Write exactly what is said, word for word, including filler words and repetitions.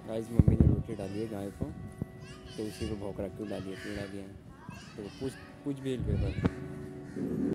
Guys mummy ने रोटी डाली है गाय को, तो उसी को भौंक रख के डाली है, क्यों डाली है तो पूछ पूछ भी पेपर।